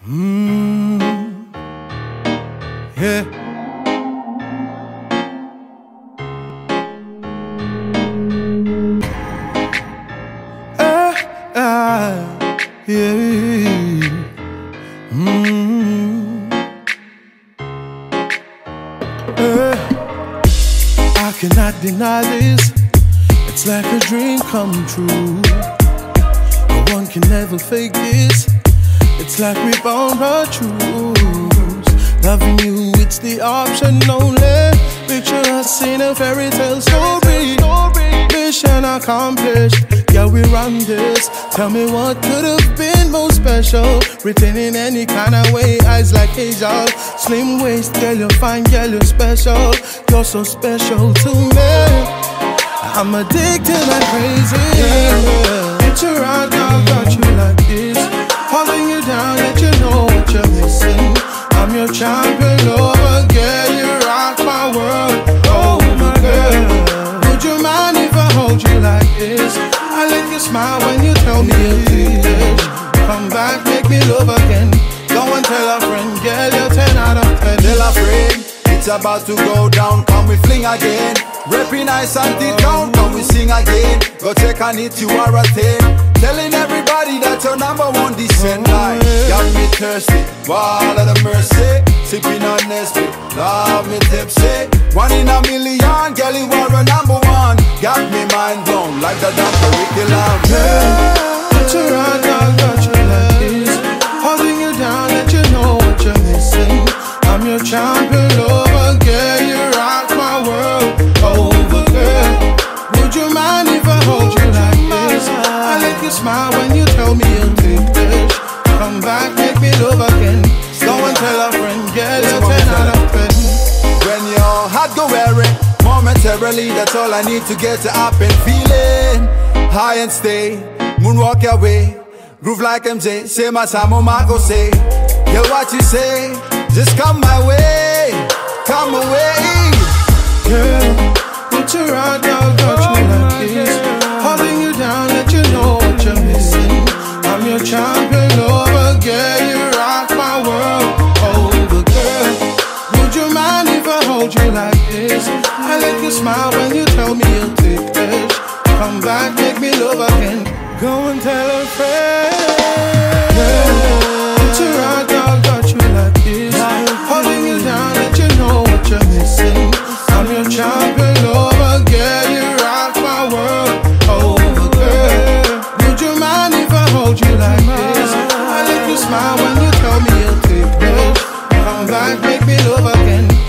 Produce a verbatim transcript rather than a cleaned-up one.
Mm, yeah. Ah, ah, yeah. Mm, yeah. I cannot deny this. It's like a dream come true. No one can ever fake this. It's like we bound our truths. Loving you, it's the option only. Picture us in a fairy tale story. Mission accomplished, yeah, we run this. Tell me what could have been most special. Written in any kind of way, eyes like hazel. Slim waist, girl, you're fine, girl, you're special. You're so special to me. I'm addicted like crazy. Yeah. Picture right now, got you like this. Holding you down, let you know what you're missing. I'm your champion lover, girl, you rock my world. Oh my girl, would you mind if I hold you like this? I let you smile when you tell me you're finished. Come back, make me love again. Go and tell a friend, girl, you're ten out of ten. Tell a friend, it's about to go down, come we fling again. Rapping nice and deep down, come we sing again. Go take a hit, you are a ten. Telling everybody that you're number one descent line. Got me thirsty, wall of the mercy. Sipping on Nesby, love me tipsy. One in a million, girl, you are a number one. Got me mind blown like the damn curriculum. Girl, picture right now, got you like this. Holding you down, let you know what you're missing. I'm your champion lover, girl, you rock my world over, girl. Would you mind if I hold you like this? I let you smile when you tell me you'll take this. Come back, make me love again. Go and tell a friend, girl, you're ten out of ten. When your heart go weary, momentarily, that's all I need to get to up and feeling high and stay. Moonwalk your way, groove like M J. Say my time, Marco say. Hear what you say, just come my way, come away. Girl, picture right now, got you like this. Holding you down, let you know what you're missing. I'm your champion lover, girl, you rock my world over, girl. Would you mind if I hold you like this? I let you smile when you tell me you'll take this. Come back, make me love again. Go and tell a friend. Girl, picture right now, got you like this. Holding you down, let you know what you're missing. I'm your champion lover, girl, you rock my world over, girl. Would you mind if I hold you like this? I let you smile when you tell me you'll take this. Come back, make me love again.